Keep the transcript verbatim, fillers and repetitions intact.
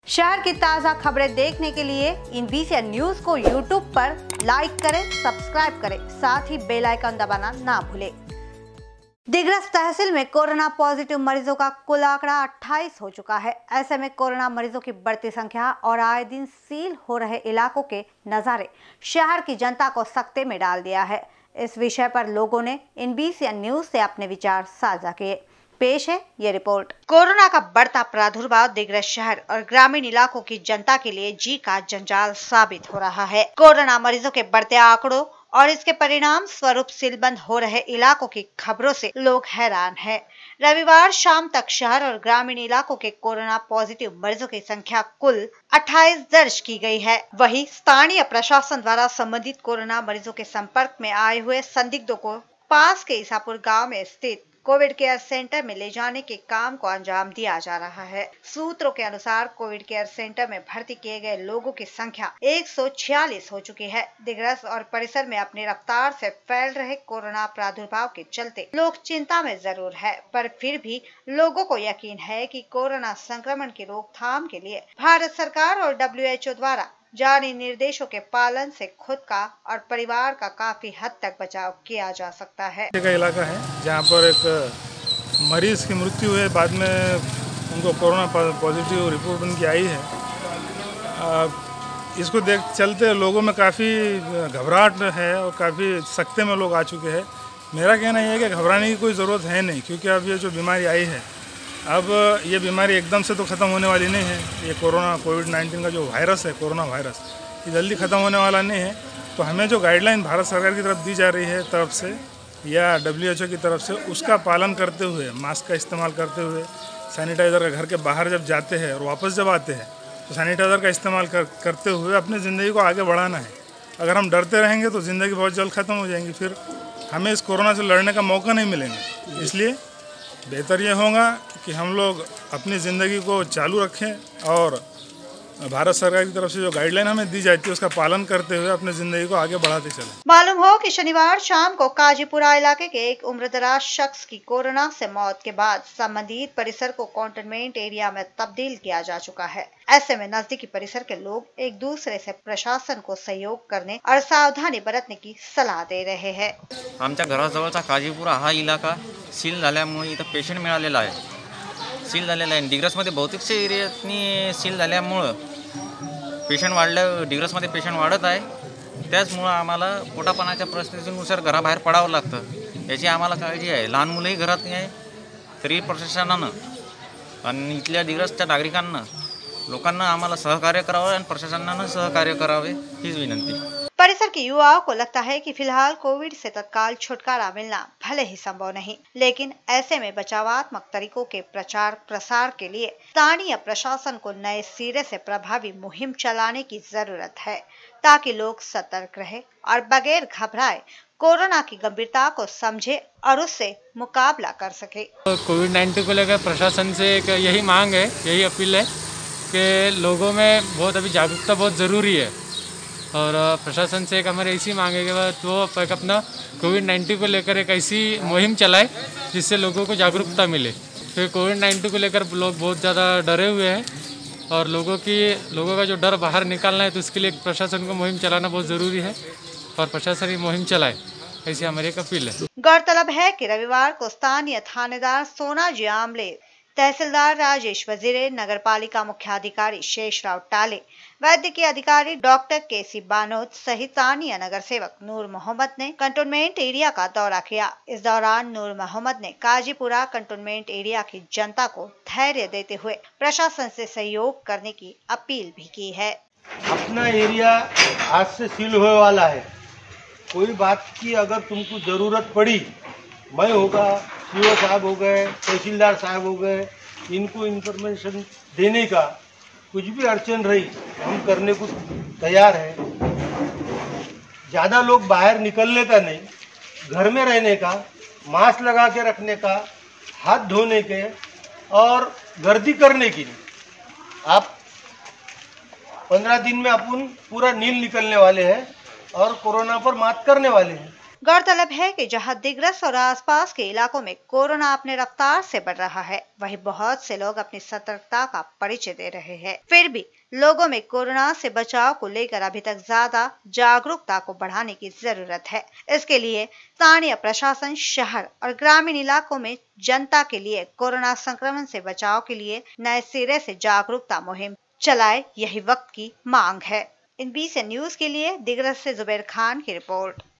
शहर की ताज़ा खबरें देखने के लिए इन वीसीएन न्यूज को यूट्यूब पर लाइक करें, सब्सक्राइब करें, साथ ही बेल आइकन दबाना ना भूलें। दिग्रस तहसील में कोरोना पॉजिटिव मरीजों का कुल आंकड़ा अट्ठाईस हो चुका है। ऐसे में कोरोना मरीजों की बढ़ती संख्या और आए दिन सील हो रहे इलाकों के नज़ारे शहर की जनता को सकते में डाल दिया है। इस विषय पर लोगों ने इन वीसीएन न्यूज से अपने विचार साझा किए। पेश है ये रिपोर्ट। कोरोना का बढ़ता प्रादुर्भाव दिग्रस शहर और ग्रामीण इलाकों की जनता के लिए जी का जंजाल साबित हो रहा है। कोरोना मरीजों के बढ़ते आंकड़ों और इसके परिणाम स्वरूप सीलबंद हो रहे इलाकों की खबरों से लोग हैरान हैं। रविवार शाम तक शहर और ग्रामीण इलाकों के कोरोना पॉजिटिव मरीजों की संख्या कुल अट्ठाईस दर्ज की गई है। वहीं स्थानीय प्रशासन द्वारा संबंधित कोरोना मरीजों के संपर्क में आए हुए संदिग्धों को पास के ईसापुर गाँव में स्थित कोविड केयर सेंटर में ले जाने के काम को अंजाम दिया जा रहा है। सूत्रों के अनुसार कोविड केयर सेंटर में भर्ती किए गए लोगों की संख्या एक सौ छियालीस हो चुकी है। दिग्रस और परिसर में अपनी रफ्तार से फैल रहे कोरोना प्रादुर्भाव के चलते लोग चिंता में जरूर है, पर फिर भी लोगों को यकीन है कि कोरोना संक्रमण की रोकथाम के लिए भारत सरकार और डब्ल्यू एच ओ द्वारा जारी निर्देशों के पालन से खुद का और परिवार का काफी हद तक बचाव किया जा सकता है। का इलाका है जहां पर एक मरीज की मृत्यु हुई, बाद में उनको कोरोना पॉजिटिव रिपोर्ट उनकी आई है। आ, इसको देख चलते लोगों में काफ़ी घबराहट है और काफ़ी सख्ते में लोग आ चुके हैं। मेरा कहना यह है कि घबराने की कोई ज़रूरत है नहीं, क्योंकि अब ये जो बीमारी आई है, अब ये बीमारी एकदम से तो ख़त्म होने वाली नहीं है। ये कोरोना कोविड नाइन्टीन का जो वायरस है, कोरोना वायरस, ये जल्दी ख़त्म होने वाला नहीं है। तो हमें जो गाइडलाइन भारत सरकार की तरफ दी जा रही है तरफ से या डब्ल्यू एच ओ की तरफ से, उसका पालन करते हुए, मास्क का इस्तेमाल करते हुए, सैनिटाइज़र का घर के बाहर जब जाते हैं और वापस जब आते हैं तो सैनिटाइज़र का इस्तेमाल कर, करते हुए अपनी ज़िंदगी को आगे बढ़ाना है। अगर हम डरते रहेंगे तो ज़िंदगी बहुत जल्द ख़त्म हो जाएंगी, फिर हमें इस कोरोना से लड़ने का मौका नहीं मिलेगा। इसलिए बेहतर ये होगा कि हम लोग अपनी ज़िंदगी को चालू रखें और भारत सरकार की तरफ से जो गाइडलाइन हमें दी जाती है उसका पालन करते हुए अपनी ज़िंदगी को आगे बढ़ाते चलें। मालूम हो कि शनिवार शाम को काजीपुरा इलाके के एक उम्रदराज शख्स की कोरोना से मौत के बाद संबंधित परिसर को कंटेनमेंट एरिया में तब्दील किया जा चुका है। ऐसे में नजदीकी परिसर के लोग एक दूसरे से प्रशासन को सहयोग करने और सावधानी बरतने की सलाह दे रहे हैं। आमच्या घराजवळचा काजीपुरा हा इलाका सील झाल्यामुळे इथं पेशंट मिळालेला आहे सील झालेला आहे। दिग्रसमध्ये बहुतेकशा एरियातनी सील झाल्यामुळं पेशंट वाढलं, दिग्रसमध्ये पेशंट वाढत आहे। त्याचमुळं आम्हाला पोटापाण्याच्या परिस्थितीनुसार घराबाहेर पडावं लागतं, याची आम्हाला काळजी आहे। लहान मुलंही घरात नाही आहे, तरी प्रशासनानं आणि इथल्या दिग्रसच्या नागरिकांना लोकांना आम्हाला सहकार्य करावे आणि प्रशासनानं सहकार्य करावे हीच विनंती। परिसर के युवाओं को लगता है कि फिलहाल कोविड से तत्काल छुटकारा मिलना भले ही संभव नहीं, लेकिन ऐसे में बचावात्मक तरीकों के प्रचार प्रसार के लिए स्थानीय प्रशासन को नए सिरे से प्रभावी मुहिम चलाने की जरूरत है, ताकि लोग सतर्क रहे और बगैर घबराए कोरोना की गंभीरता को समझे और उससे मुकाबला कर सके। कोविड नाइन्टीन को लेकर प्रशासन से एक यही मांग है, यही अपील है कि लोगों में बहुत अभी जागरूकता बहुत ज़रूरी है और प्रशासन से एक हमारी ऐसी मांग है कि वो एक अपना कोविड नाइन्टीन को लेकर एक ऐसी मुहिम चलाए जिससे लोगों को जागरूकता मिले। तो कोविड नाइन्टीन को लेकर लोग बहुत ज़्यादा डरे हुए हैं और लोगों की लोगों का जो डर बाहर निकालना है, तो उसके लिए प्रशासन को मुहिम चलाना बहुत ज़रूरी है और प्रशासन ये मुहिम चलाए, ऐसी हमारी एक अपील है। गौरतलब है कि रविवार को स्थानीय थानेदार सोनाजी आमले, तहसीलदार राजेश वजीरे, नगर पालिका मुख्याधिकारी शेषराव टाले, वैद्यकीय अधिकारी डॉक्टर के सी बानोद सहित स्थानीय नगर सेवक नूर मोहम्मद ने कंटोनमेंट एरिया का दौरा किया। इस दौरान नूर मोहम्मद ने काजीपुरा कंटोनमेंट एरिया की जनता को धैर्य देते हुए प्रशासन से सहयोग करने की अपील भी की है। अपना एरिया आज से सील होने वाला है। कोई बात की अगर तुमको जरूरत पड़ी, मैं होगा, सीओ साहब हो गए, तहसीलदार साहब हो गए, इनको इन्फॉर्मेशन देने का कुछ भी अड़चन रही हम करने को तैयार है। ज़्यादा लोग बाहर निकलने का नहीं, घर में रहने का, मास्क लगा के रखने का, हाथ धोने के और गर्दी करने की नहीं। आप पंद्रह दिन में अपन पूरा नील निकलने वाले हैं और कोरोना पर मात करने वाले हैं। गौरतलब है कि जहां दिग्रस और आसपास के इलाकों में कोरोना अपने रफ्तार से बढ़ रहा है, वहीं बहुत से लोग अपनी सतर्कता का परिचय दे रहे हैं। फिर भी लोगों में कोरोना से बचाव को लेकर अभी तक ज्यादा जागरूकता को बढ़ाने की जरूरत है। इसके लिए स्थानीय प्रशासन शहर और ग्रामीण इलाकों में जनता के लिए कोरोना संक्रमण से बचाव के लिए नए सिरे से जागरूकता मुहिम चलाए, यही वक्त की मांग है। इन बीसी न्यूज के लिए दिग्रस से जुबैर खान की रिपोर्ट।